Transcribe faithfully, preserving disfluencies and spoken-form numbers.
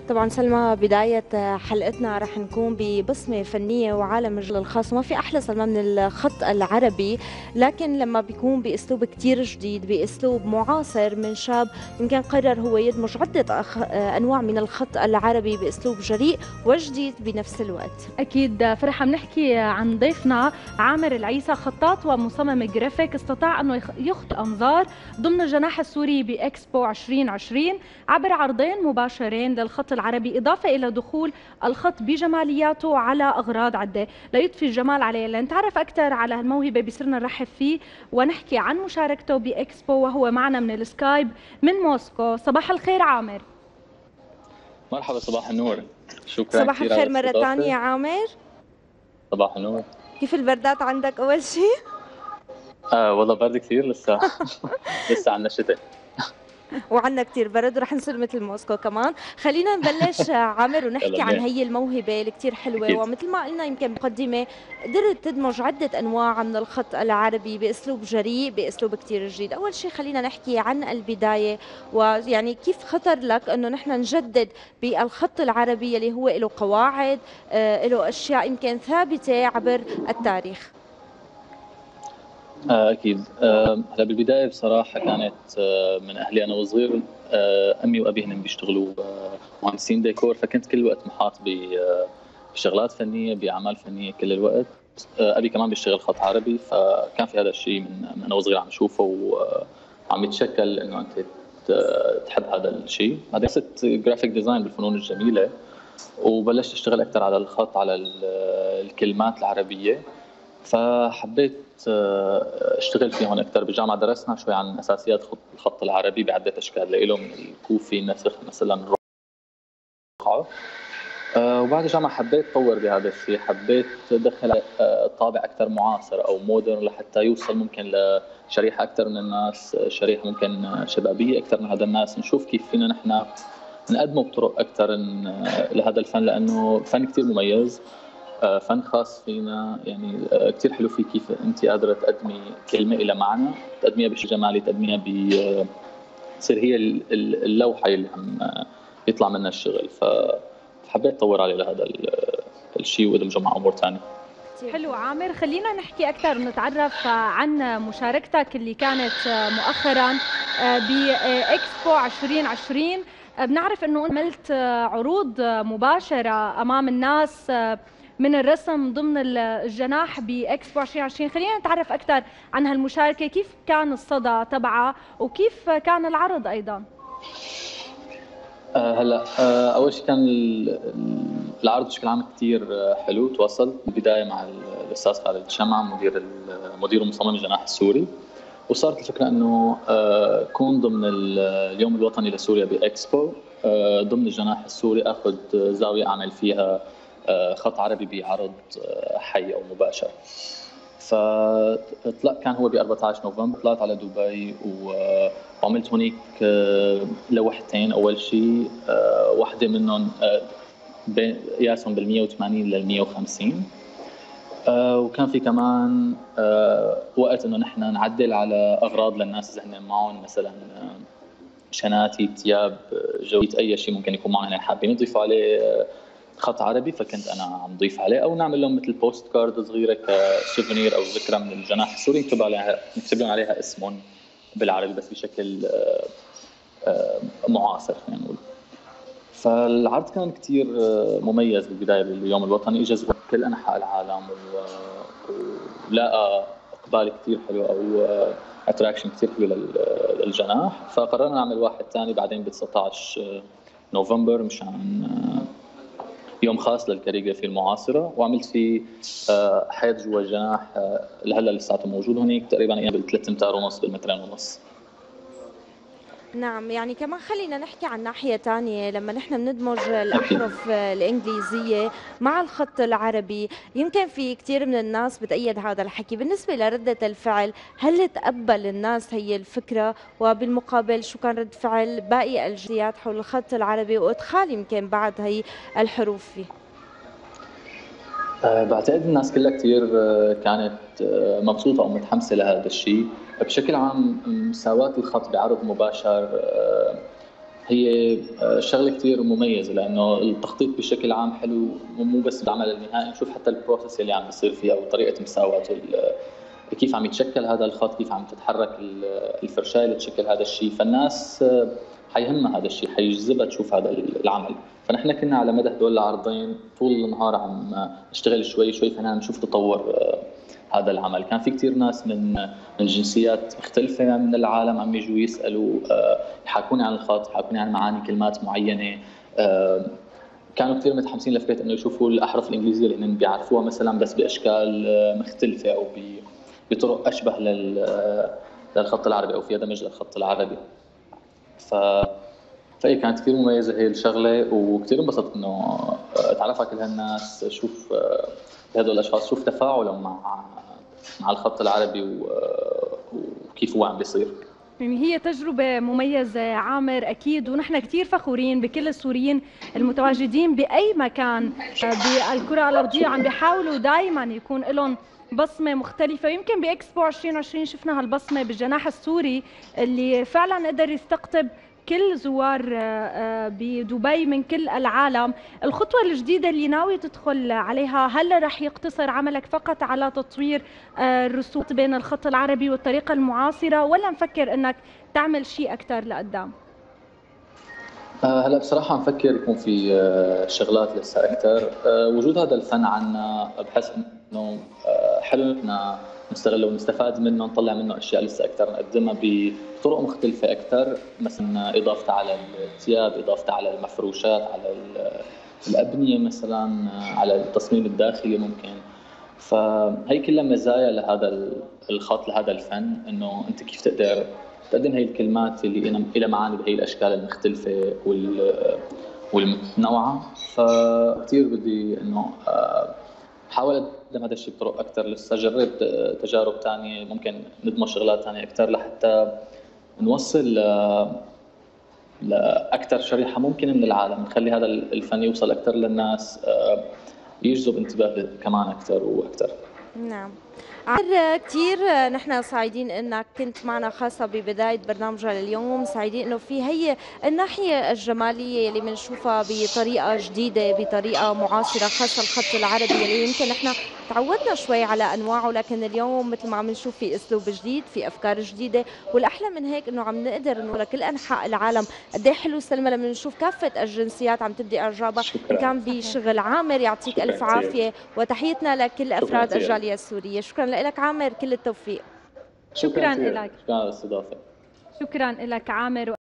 طبعا سلمى، بداية حلقتنا رح نكون ببصمة فنية وعالم الرجل الخاص. ما في أحلى سلمى من الخط العربي، لكن لما بيكون بأسلوب كتير جديد، بأسلوب معاصر من شاب يمكن قرر هو يدمج عدة أخ... أنواع من الخط العربي بأسلوب جريء وجديد بنفس الوقت. أكيد فرحة. بنحكي عن ضيفنا عامر العيسى، خطاط ومصمم جرافيك استطاع أنه يخطئ أنظار ضمن الجناح السوري بإكسبو عشرين عشرين عبر عرضين مباشرين للخط العربي، إضافة إلى دخول الخط بجمالياته على أغراض عدة ليضفي الجمال عليه. لنتعرف أكثر على هالموهبة بصيرنا نرحب فيه ونحكي عن مشاركته بإكسبو، وهو معنا من السكايب من موسكو. صباح الخير عامر. مرحبا، صباح النور. شكرا صباح كثير على الخير مرة الاستضافة. ثانية عامر. صباح النور. كيف البردات عندك أول شيء؟ آه والله برد كثير لسه. لسه عنا الشتاء. وعنا كتير برد ورح نصير مثل موسكو كمان. خلينا نبلش عامر ونحكي عن هي الموهبة اللي كتير حلوة. أكيد. ومثل ما قلنا يمكن مقدمة، قدرت تدمج عدة أنواع من الخط العربي بأسلوب جريء، بأسلوب كتير جديد. أول شيء خلينا نحكي عن البداية، ويعني كيف خطر لك أنه نحن نجدد بالخط العربي اللي هو له قواعد، آه له أشياء يمكن ثابتة عبر التاريخ. أكيد. هلا بالبداية بصراحة كانت من أهلي أنا وصغير. أمي وأبي هن بيشتغلوا مهندسين ديكور، فكنت كل الوقت محاط بشغلات فنية، بأعمال فنية كل الوقت. أبي كمان بيشتغل خط عربي، فكان في هذا الشيء من من أنا وصغير عم شوفه وعم يتشكل إنه أنت تحب هذا الشيء. بعدين صرت جرافيك ديزاين بالفنون الجميلة، وبلشت أشتغل أكثر على الخط، على الكلمات العربية، فحبيت اشتغل فيهم اكثر. بالجامعه درسنا شوي عن اساسيات خط الخط العربي بعده اشكال له، من الكوفي، النسخ، مثلا الرقعه. وبعد الجامعه حبيت اطور بهذا الشيء، حبيت ادخل طابع اكثر معاصر او مودرن لحتى يوصل ممكن لشريحه اكثر من الناس، شريحه ممكن شبابيه اكثر من هذا الناس. نشوف كيف فينا نحن نقدمه بطرق اكثر لهذا الفن، لانه فن كثير مميز، فن خاص فينا. يعني كثير حلو فيه كيف انت قادره تقدمي كلمه الى معنى، تقدميها بشيء جمالي، تقدميها ب تصير هي اللوحه اللي عم يطلع منها الشغل. فحبيت اطور عليه لهذا الشيء وادمجه مع امور ثانيه. حلو عامر، خلينا نحكي اكثر ونتعرف عن مشاركتك اللي كانت مؤخرا باكسبو عشرين عشرين. بنعرف انه عملت عروض مباشره امام الناس من الرسم ضمن الجناح باكسبو عشرين عشرين. خلينا نتعرف اكثر عن هالمشاركه، كيف كان الصدى تبعها وكيف كان العرض ايضا؟ أه هلا أه اول شيء كان العرض بشكل عام كثير حلو. تواصلت بالبدايه مع الاستاذ خالد شمع، مدير مدير ومصمم الجناح السوري، وصارت الفكره انه أه كون ضمن اليوم الوطني لسوريا باكسبو، أه ضمن الجناح السوري اخذ زاويه اعمل فيها خط عربي بعرض حي او مباشر. فطلع كان هو ب أربعة عشر نوفمبر، طلعت على دبي وعملت هناك لوحتين. اول شيء واحده منهم قياسهم بال مية وثمانين لل مية وخمسين، وكان في كمان وقت انه نحن نعدل على اغراض للناس اذا هن معهم مثلا شناتي، ثياب، جويت، اي شيء ممكن يكون معهم حابين يضيفوا عليه خط عربي، فكنت انا عم ضيف عليه، او نعمل لهم مثل بوست كارد صغيره كسوفينير او ذكرى من الجناح السوري، نكتب عليها نكتب لهم عليها اسمهم بالعربي بس بشكل معاصر خلينا نقول. فالعرض كان كثير مميز بالبدايه باليوم الوطني، اجى كل انحاء العالم ولقى اقبال كثير حلو او اتراكشن كثير حلو للجناح. فقررنا نعمل واحد ثاني بعدين ب تسعة عشر نوفمبر مشان يوم خاص للكاليغرافي المعاصره، وعملت فيه حيط جوا الجناح لهلا لساته موجود هناك، تقريبا يعني بالثلاث امتار ونص بالمترين ونص. نعم، يعني كمان خلينا نحكي عن ناحية تانية. لما نحن بندمج الأحرف الإنجليزية مع الخط العربي، يمكن في كتير من الناس بتأيد هذا الحكي. بالنسبة لردة الفعل، هل تقبل الناس هي الفكرة؟ وبالمقابل شو كان رد فعل باقي الجنسيات حول الخط العربي وإدخال يمكن بعض هي الحروف فيه؟ أه بعتقد الناس كلها كثير كانت مبسوطة أو متحمسة لهذا الشيء. بشكل عام مساواة الخط بعرض مباشر هي شغله كثير مميزه، لانه التخطيط بشكل عام حلو، مو بس بالعمل النهائي، نشوف حتى البروسيس اللي عم بيصير فيها وطريقه مساواته، كيف عم يتشكل هذا الخط، كيف عم تتحرك الفرشاة لتشكل هذا الشيء. فالناس حيهمها هذا الشيء، حيجذبها تشوف هذا العمل. فنحن كنا على مدى هدول العرضين طول النهار عم نشتغل شوي شوي فنان نشوف تطور هذا العمل. كان في كثير ناس من من جنسيات مختلفة من العالم عم يجوا يسألوا، يحاكوني عن الخط، يحاكوني عن معاني كلمات معينة. كانوا كثير متحمسين لفكرة انه يشوفوا الأحرف الإنجليزية اللي هن بيعرفوها مثلا بس بأشكال مختلفة أو بطرق أشبه للخط العربي أو فيها دمج للخط العربي. ف فهي كانت كثير مميزة هي الشغلة، وكثير انبسطت انه اتعرف على كل هالناس، اشوف هدول الاشخاص، شوف تفاعلهم مع مع الخط العربي وكيف هو عم بيصير. يعني هي تجربة مميزة عامر أكيد، ونحن كثير فخورين بكل السوريين المتواجدين بأي مكان بالكرة الأرضية، عم بيحاولوا دائما يكون لهم بصمة مختلفة. ويمكن بإكسبو عشرين عشرين شفنا هالبصمة بالجناح السوري اللي فعلا قدر يستقطب كل زوار بدبي من كل العالم. الخطوة الجديدة اللي ناوي تدخل عليها، هل رح يقتصر عملك فقط على تطوير الرسوم بين الخط العربي والطريقة المعاصرة، ولا مفكر انك تعمل شيء أكثر لقدام؟ هلا بصراحة مفكر يكون في شغلات لسه أكثر. وجود هذا الفن عنا بحس إنه حلو إنه نستغله ونستفاد منه، نطلع منه أشياء لسه أكثر نقدمها بطرق مختلفة أكثر، مثلا إضافتها على الثياب، إضافتها على المفروشات، على الأبنية مثلا، على التصميم الداخلي ممكن. فهي كلها مزايا لهذا الخط، لهذا الفن، إنه أنت كيف تقدر تقدم هي الكلمات اللي لها معاني بهي الاشكال المختلفه والمتنوعه. فكثير بدي انه احاول اقدم هذا الشيء بطرق اكثر، لسه جرب تجارب ثانيه، ممكن ندمج شغلات ثانيه اكثر لحتى نوصل لاكثر شريحه ممكن من العالم، نخلي هذا الفن يوصل اكثر للناس، يجذب انتباه كمان اكثر واكثر. نعم عامر، كثير نحن سعيدين انك كنت معنا، خاصه ببدايه برنامجنا لليوم. سعيدين انه في هي الناحيه الجماليه اللي بنشوفها بطريقه جديده، بطريقه معاصره، خاصه الخط العربي اللي يمكن نحن تعودنا شوي على انواعه، لكن اليوم مثل ما عم نشوف في اسلوب جديد، في افكار جديده. والاحلى من هيك انه عم نقدر انه لكل انحاء العالم. قد ايه حلو سلمى لما نشوف كافه الجنسيات عم تبدي اعجابها ان كان بشغل عامر. يعطيك الف عافيه، وتحيتنا لكل افراد الجاليه السوريه. شكرا لك عامر، كل التوفيق. شكرا لك. شكرا على الاستضافه. شكرا لك عامر.